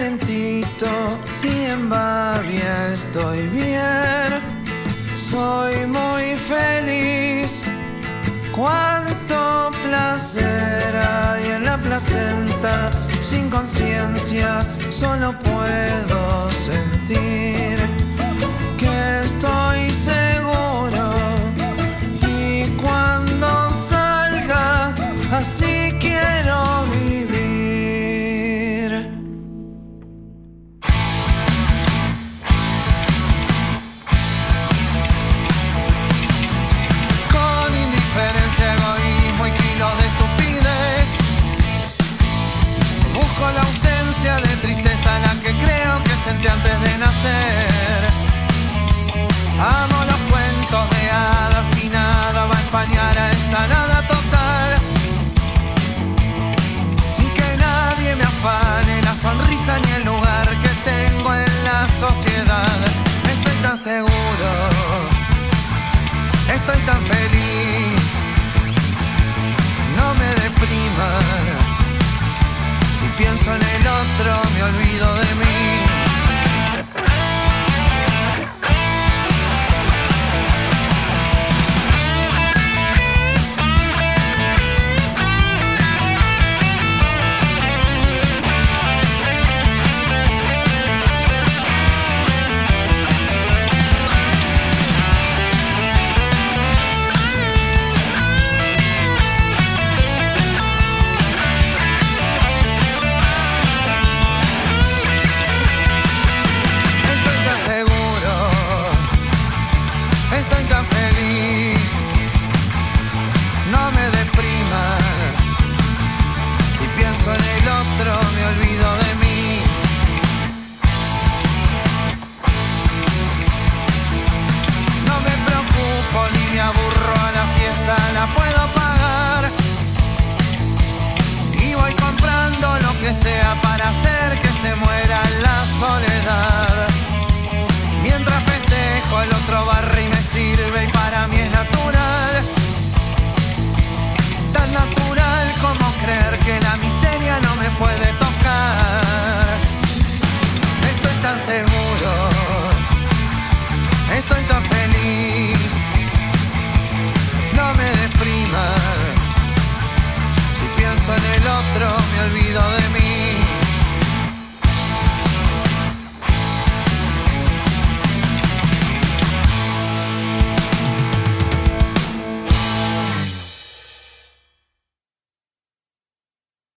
calentito y en Bavia estoy bien. Soy muy feliz. Cuánto placer hay en la placenta. Sin conciencia solo puedo sentir que estoy seguro. Y cuando salga, así quiero vivir. Con indiferencia, egoísmo y kilos de estupidez, busco la ausencia de tristeza, la que creo que sentí antes de nacer. Amo los cuentos de hadas y nada va a empañar a esta nada total. Y que nadie me afane la sonrisa ni el lugar que tengo en la sociedad. Estoy tan seguro, estoy tan feliz. No me depriman si pienso en el otro.